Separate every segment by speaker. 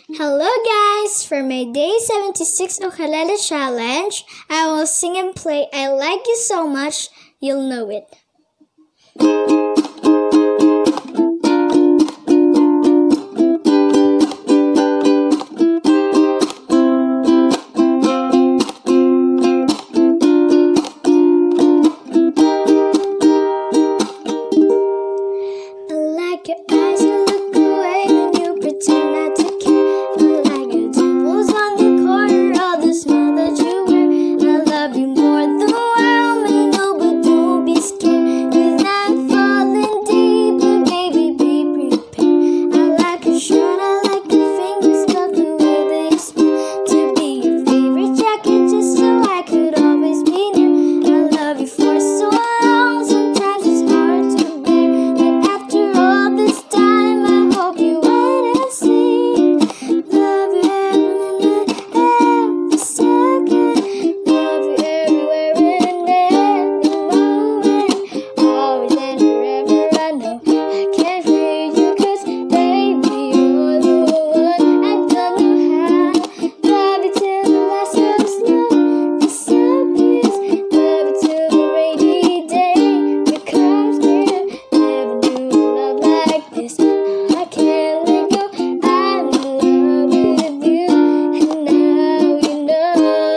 Speaker 1: Hello guys! For my day 76 Ukulele Challenge, I will sing and play I Like You So Much, You'll Know It. I like your eyes, you look away when you pretend not to care. I like your dimples on the corner, all the smile that you wear. I love you more than the world may know, but don't be scared, 'cause I'm falling deeper, baby, be prepared. I like your shirt, I like your fingers, love the way they smell. To be your favorite jacket, just so I could always be near. I love you for so long, sometimes it's hard to bear. But after all this time, I hope you wait and see. Love you every minute, every second. Love you everywhere and every moment. Always and forever, I know I can't leave you, 'cause baby, you're the one. I don't know how. Love you till the last of the snow disappears. Love you till the rainy day becomes clear. Never knew love like this. I can't let go. I'm in love with you, and now you know.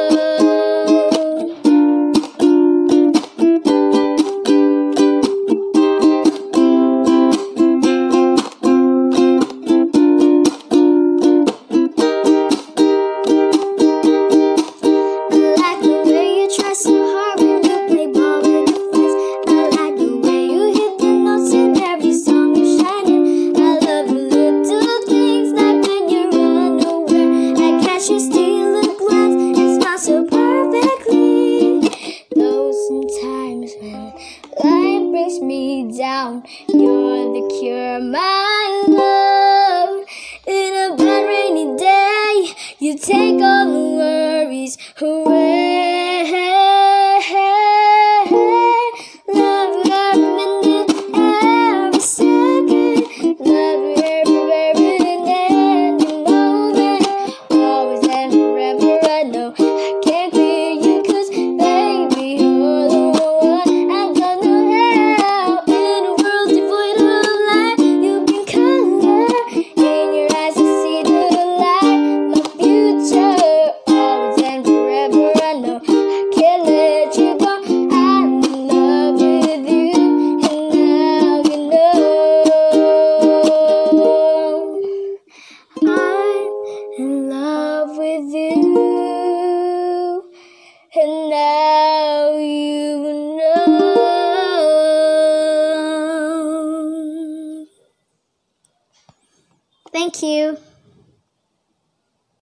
Speaker 1: I like the way you try so hard when you play ball with your friends. I like the way you hit the notes in every song you're shining. I love the little things like when you run away. I catch you steal a glance and smile so perfectly. Though sometimes when life brings me down, you're the cure, my love. In a bad rainy day, you take all the worries away. Love you every minute, every second. Love you everywhere and every moment. Always and forever, I know I can't clear you, 'cause baby, you're the one. I don't know how. In a world devoid of light, you bring color. In your eyes, I see the light. My future, always and forever, I know I can't let you go. I'm in love with you, and now you know. I'm in love with you, and now you know. Thank you.